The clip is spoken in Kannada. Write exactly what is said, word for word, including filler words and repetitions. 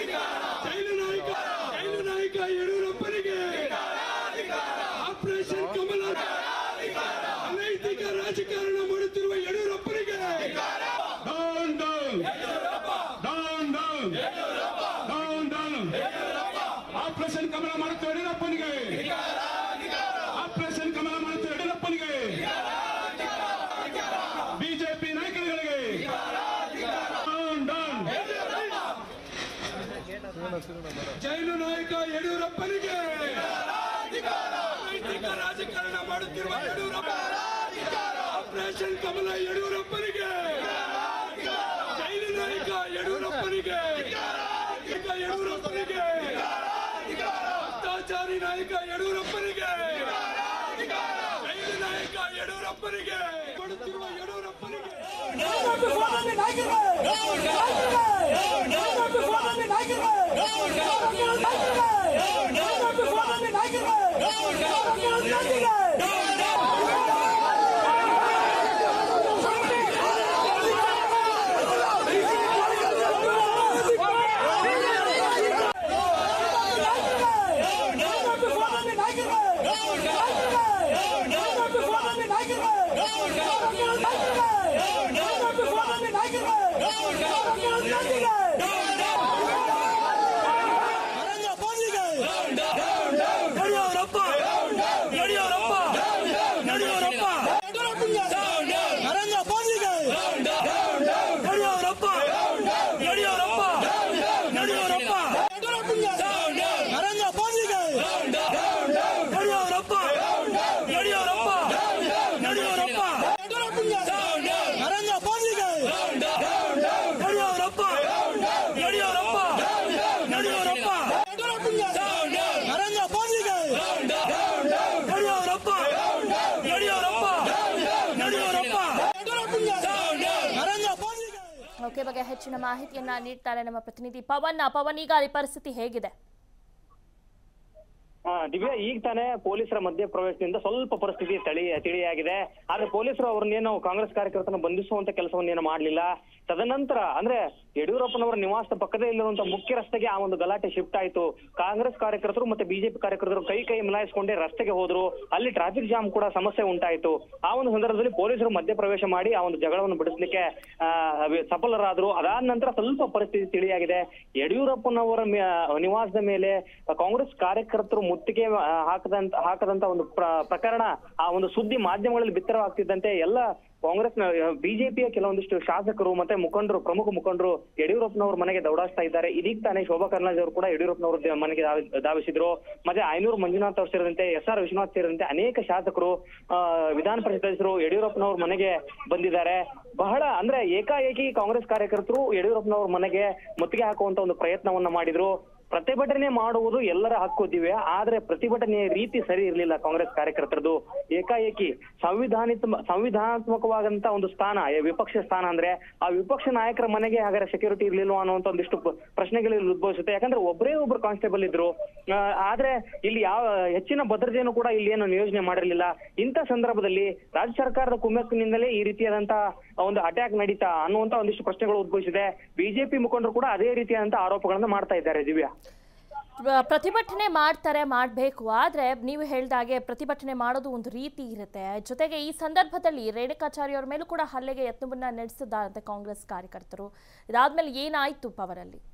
ಜೈಲು ನಾಯಕ ಜೈಲು ನಾಯಕ ಯಡಿಯೂರಪ್ಪನಿಗೆ ಆಪರೇಷನ್ ಕಮಲ ಅನೈತಿಕ ರಾಜಕಾರಣ ಮಾಡುತ್ತಿರುವ ಯಡಿಯೂರಪ್ಪನಿಗೆ down down down down down down operation Kamala ಮಾಡುತ್ತಿರುವ ಯಡಿಯೂರಪ್ಪನಿಗೆ ಆಪರೇಷನ್ ಕಮಲ ಮಾಡುತ್ತಿರುವ ಯಡಿಯೂರಪ್ಪನಿಗೆ ಬಿಜೆಪಿ ನಾಯಕರುಗಳಿಗೆ ಡೌನ್ ಡೌನ್ ಜೈಲು ನಾಯಕ ಯಡಿಯೂರಪ್ಪನಿಗೆ ನೈತಿಕ ರಾಜಕಾರಣ ಮಾಡುತ್ತಿರುವ ಯಡಿಯೂರಪ್ಪ ಆಪರೇಷನ್ ಕಮಲ ಯಡಿಯೂರಪ್ಪನಿಗೆ ಜೈಲು ನಾಯಕ ಯಡಿಯೂರಪ್ಪನಿಗೆ ಯಡಿಯೂರಪ್ಪನಿಗೆ ಅತ್ಯಾಚಾರಿ ನಾಯಕ ಯಡಿಯೂರಪ್ಪನಿಗೆ ಜೈಲು ನಾಯಕ ಯಡಿಯೂರಪ್ಪನಿಗೆ ಕೊಡುತ್ತಿರುವ ಯಡಿಯೂರಪ್ಪನಿಗೆ ಓಕೆ, ಬಗ್ಗೆ ಹೆಚ್ಚಿನ ಮಾಹಿತಿಯನ್ನ ನೀಡ್ತಾರೆ ನಮ್ಮ ಪ್ರತಿನಿಧಿ ಪವನ್. ಪವನ್, ಈಗ ಅಲ್ಲಿ ಪರಿಸ್ಥಿತಿ ಹೇಗಿದೆ? ದಿವ್ಯಾ, ಈಗ ತಾನೇ ಪೊಲೀಸರ ಮಧ್ಯ ಪ್ರವೇಶದಿಂದ ಸ್ವಲ್ಪ ಪರಿಸ್ಥಿತಿ ತಳಿ ತಿಳಿಯಾಗಿದೆ. ಆದ್ರೆ ಪೊಲೀಸರು ಅವ್ರನ್ನೇನು ಕಾಂಗ್ರೆಸ್ ಕಾರ್ಯಕರ್ತನ ಬಂಧಿಸುವಂತ ಕೆಲಸವನ್ನೇನು ಮಾಡ್ಲಿಲ್ಲ. ತದನಂತರ ಅಂದ್ರೆ ಯಡಿಯೂರಪ್ಪನವರ ನಿವಾಸದ ಪಕ್ಕದೇ ಇಲ್ಲಿರುವಂತಹ ಮುಖ್ಯ ರಸ್ತೆಗೆ ಆ ಒಂದು ಗಲಾಟೆ ಶಿಫ್ಟ್ ಆಯ್ತು. ಕಾಂಗ್ರೆಸ್ ಕಾರ್ಯಕರ್ತರು ಮತ್ತೆ ಬಿಜೆಪಿ ಕಾರ್ಯಕರ್ತರು ಕೈ ಕೈ ಮಿಲಾಯಿಸಿಕೊಂಡೇ ರಸ್ತೆಗೆ ಹೋದ್ರು. ಅಲ್ಲಿ ಟ್ರಾಫಿಕ್ ಜಾಮ್ ಕೂಡ ಸಮಸ್ಯೆ ಉಂಟಾಯಿತು. ಆ ಒಂದು ಸಂದರ್ಭದಲ್ಲಿ ಪೊಲೀಸರು ಮಧ್ಯ ಪ್ರವೇಶ ಮಾಡಿ ಆ ಒಂದು ಜಗಳವನ್ನು ಬಿಡಿಸ್ಲಿಕ್ಕೆ ಆ ಸಫಲರಾದ್ರು. ಅದಾದ ನಂತರ ಸ್ವಲ್ಪ ಪರಿಸ್ಥಿತಿ ತಿಳಿಯಾಗಿದೆ. ಯಡಿಯೂರಪ್ಪನವರ ನಿವಾಸದ ಮೇಲೆ ಕಾಂಗ್ರೆಸ್ ಕಾರ್ಯಕರ್ತರು ಮುತ್ತಿಗೆ ಹಾಕದಂತ ಹಾಕದಂತ ಒಂದು ಪ್ರಕರಣ, ಆ ಒಂದು ಸುದ್ದಿ ಮಾಧ್ಯಮಗಳಲ್ಲಿ ಬಿತ್ತರವಾಗ್ತಿದ್ದಂತೆ ಎಲ್ಲ ಕಾಂಗ್ರೆಸ್ ಬಿಜೆಪಿಯ ಕೆಲವೊಂದಿಷ್ಟು ಶಾಸಕರು ಮತ್ತೆ ಮುಖಂಡರು, ಪ್ರಮುಖ ಮುಖಂಡರು ಯಡಿಯೂರಪ್ಪನವ್ರ ಮನೆಗೆ ದೌಡಾಯಿಸ್ತಾ ಇದ್ದಾರೆ. ಇದೀಗ ತಾನೇ ಶೋಭಾ ಕರಂದ್ಲಾಜೆ ಅವರು ಕೂಡ ಯಡಿಯೂರಪ್ಪನವ್ರ ಮನೆಗೆ ಧಾವಿಸಿದ್ರು. ಮತ್ತೆ ಐನೂರು ಮಂಜುನಾಥ್ ಅವರು ಸೇರಿದಂತೆ ಎಸ್ ಆರ್ ವಿಶ್ವನಾಥ್ ಸೇರಿದಂತೆ ಅನೇಕ ಶಾಸಕರು, ವಿಧಾನ ಪರಿಷತ್ ಸದಸ್ಯರು ಯಡಿಯೂರಪ್ಪನವ್ರ ಮನೆಗೆ ಬಂದಿದ್ದಾರೆ. ಬಹಳ ಅಂದ್ರೆ ಏಕಾಏಕಿ ಕಾಂಗ್ರೆಸ್ ಕಾರ್ಯಕರ್ತರು ಯಡಿಯೂರಪ್ಪನವ್ರ ಮನೆಗೆ ಮುತ್ತಿಗೆ ಹಾಕುವಂತ ಒಂದು ಪ್ರಯತ್ನವನ್ನ ಮಾಡಿದ್ರು. ಪ್ರತಿಭಟನೆ ಮಾಡುವುದು ಎಲ್ಲರ ಹಕ್ಕು ದಿವ್ಯ, ಆದ್ರೆ ಪ್ರತಿಭಟನೆಯ ರೀತಿ ಸರಿ ಇರಲಿಲ್ಲ ಕಾಂಗ್ರೆಸ್ ಕಾರ್ಯಕರ್ತರದು. ಏಕಾಏಕಿ ಸಂವಿಧಾನಿತ ಸಂವಿಧಾನಾತ್ಮಕವಾದಂತ ಒಂದು ಸ್ಥಾನ, ವಿಪಕ್ಷ ಸ್ಥಾನ ಅಂದ್ರೆ ಆ ವಿಪಕ್ಷ ನಾಯಕರ ಮನೆಗೆ ಹಾಗಾದ್ರೆ ಸೆಕ್ಯೂರಿಟಿ ಇರ್ಲಿಲ್ವಾ ಅನ್ನುವಂತ ಒಂದಿಷ್ಟು ಪ್ರಶ್ನೆಗಳು ಉದ್ಭವಿಸುತ್ತೆ. ಯಾಕಂದ್ರೆ ಒಬ್ಬರೇ ಒಬ್ರು ಕಾನ್ಸ್ಟೇಬಲ್ ಇದ್ರು. ಆದ್ರೆ ಇಲ್ಲಿ ಯಾವ ಹೆಚ್ಚಿನ ಭದ್ರತೆಯನ್ನು ಕೂಡ ಇಲ್ಲಿ ಏನು ನಿಯೋಜನೆ ಮಾಡಿರ್ಲಿಲ್ಲ. ಇಂಥ ಸಂದರ್ಭದಲ್ಲಿ ರಾಜ್ಯ ಸರ್ಕಾರದ ಕುಮ್ಮಕ್ಕಿನಿಂದಲೇ ಈ ರೀತಿಯಾದಂತಹ ಒಂದು ಅಟ್ಯಾಕ್ ನಡೀತಾ ಅನ್ನುವಂತ ಒಂದಿಷ್ಟು ಪ್ರಶ್ನೆಗಳು ಉದ್ಭವಿಸಿದೆ. ಬಿಜೆಪಿ ಮುಖಂಡರು ಕೂಡ ಅದೇ ರೀತಿಯಾದಂತಹ ಆರೋಪಗಳನ್ನ ಮಾಡ್ತಾ ಇದ್ದಾರೆ ದಿವ್ಯಾ. ಪ್ರತಿಭಟನೆ ಮಾಡ್ತಾರೆ, ಮಾಡಬೇಕು. ಆದರೆ ನೀವು ಹೇಳಿದಾಗೆ ಪ್ರತಿಭಟನೆ ಮಾಡೋದು ಒಂದು ರೀತಿ ಇರುತ್ತೆ. ಜೊತೆಗೆ ಈ ಸಂದರ್ಭದಲ್ಲಿ ರೇಣುಕಾಚಾರ್ಯ ಅವರ ಮೇಲೂ ಕೂಡ ಹಲ್ಲೆಗೆ ಯತ್ನವನ್ನ ನಡೆಸಿದ್ದಾರಂತೆ ಕಾಂಗ್ರೆಸ್ ಕಾರ್ಯಕರ್ತರು. ಇದಾದ್ಮೇಲೆ ಏನಾಯ್ತು ಅವರಲ್ಲಿ?